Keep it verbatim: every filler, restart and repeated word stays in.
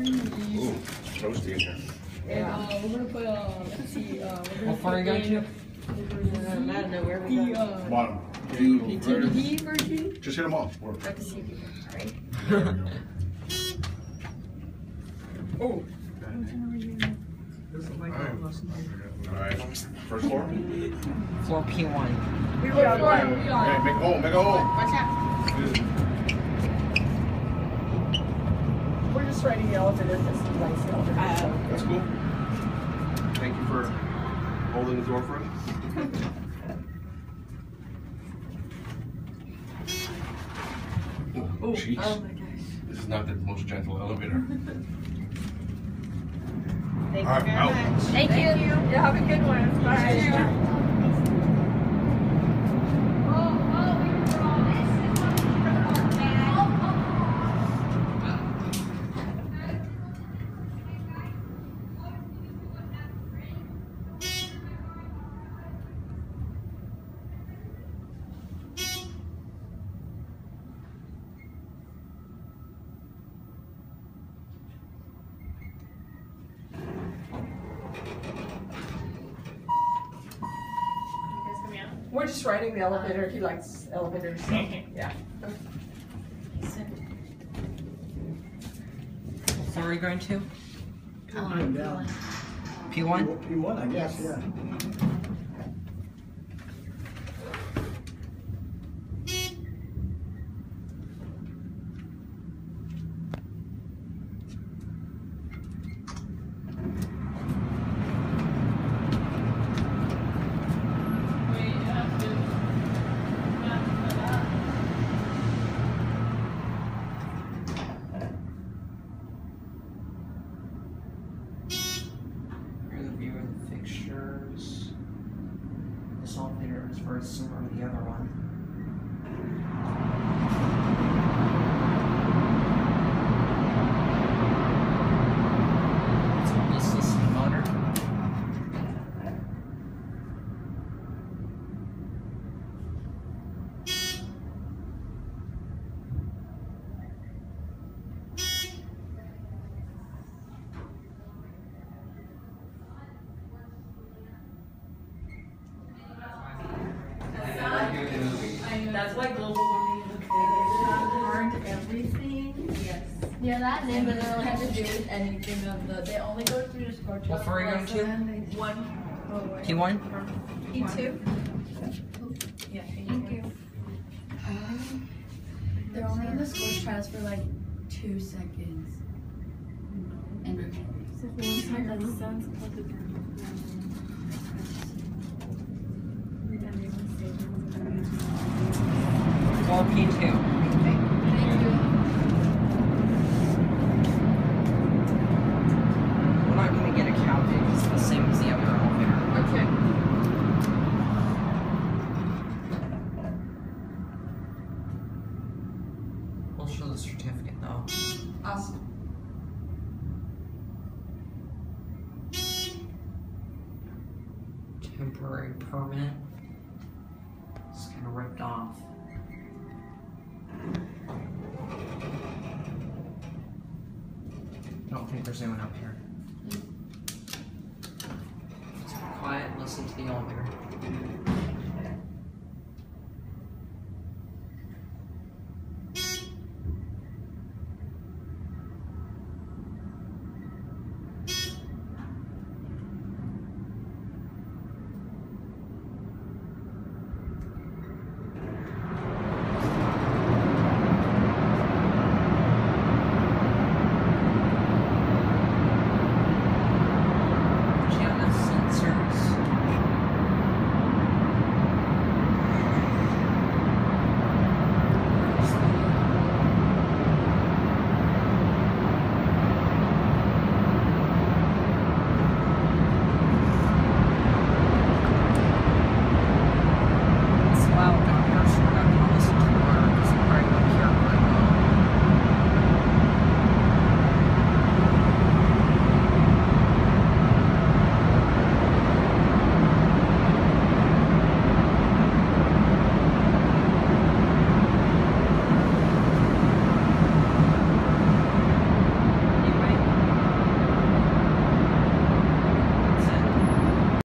Ooh, it's toasty in here. And uh, we're gonna put uh, let's see, uh, we're gonna How far are you going to? I don't know where we go. The uh, Bottom. the the D version. Just hit them all. Work. Like the C D, right? There we go. Oh. Alright. First floor? Floor P one. We are one. We Hey, are. make a hole, make a hole. Watch out. Good. We're just riding the elevator because he likes the elevator. Uh, That's cool. Thank you for holding the door for us. Oh, jeez. Oh my gosh. This is not the most gentle elevator. Thank All right, you very out. much. Thank, Thank you. you. You have a good one. Bye. We're just riding the elevator. He likes elevators. So, yeah. So are you going to? P one down. P one? P one, I guess, yeah. Fixtures. This elevator is very similar to the other one. It's a listless motor. That's why global warming is hard everything. Yes. Yeah, that name doesn't really have to do with anything of the. They only go through the scorch. What floor are you going to? One. P one? P two. Yeah. Thank you. Um, they're only in the scorch trials for like two seconds. And Floor P two. We're not going to get a count because it's the same as the other elevator. Okay. We'll show the certificate though. Awesome. Temporary permit. It's kind of ripped off. I don't think there's anyone up here. Let's be quiet and listen to the elevator.